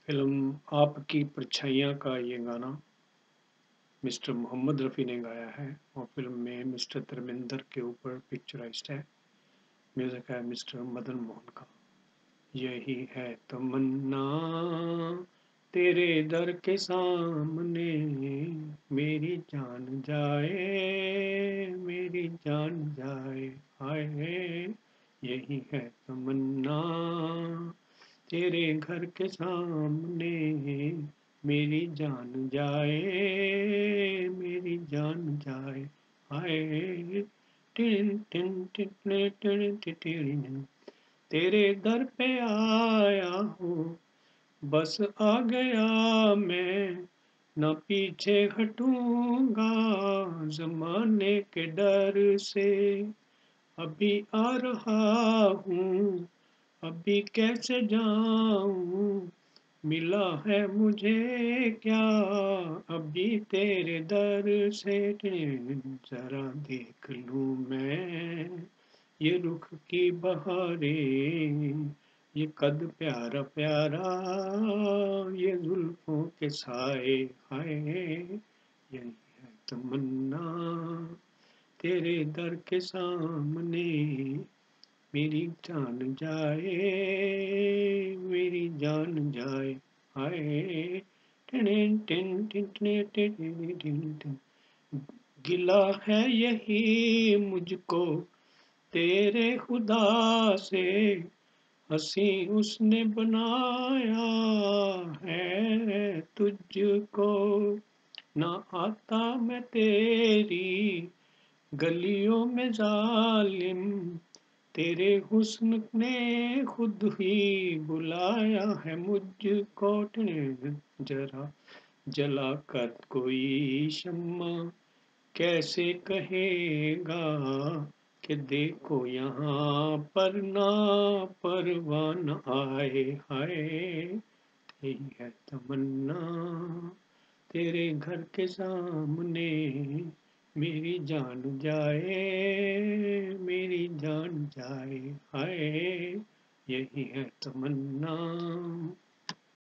Film आपकी परछाइयाँ का ये गाना मिस्टर मोहम्मद रफ़ी ने गाया है और फ़िल्म में मिस्टर धर्मेंद्र के ऊपर पिक्चराइज़्ड है। म्यूज़िक है मिस्टर मदन मोहन का। यही है तमन्ना तेरे दर के सामने मेरी जान जाए, मेरी जान जाए, हाय यही है तमन्ना तेरे घर के सामने मेरी जान जाए, मेरी जान जाए, हाय टिन टिन टिन टिन टिन टिन तेरे दर पे आया हूँ, बस आ गया मैं, न पीछे हटूंगा जमाने के डर से। अभी आ रहा हूँ, अभी कैसे जाऊँ, मिला है मुझे क्या अभी तेरे दर से। जरा देख लूँ मैं ये रुख की बहारें, ये कद प्यारा प्यारा, ये जुल्फों के साए, हाय यही है तमन्ना तेरे दर के सामने मेरी जान जाए, मेरी जान जाए, हाय टिन टिन टिन टिन टिन टिन टिन। गिला है यही मुझको तेरे खुदा से, हंसी उसने बनाया है तुझको, ना आता मैं तेरी गलियों में जालिम, तेरे हुस्न ने खुद ही बुलाया है मुझको। जरा जला कर कोई शम्मा कैसे कहेगा कि देखो यहाँ पर ना परवान आए, हाय यही है तमन्ना तेरे घर के सामने मेरी जान जाए, मेरी जान जाए, हाय यही है तमन्ना।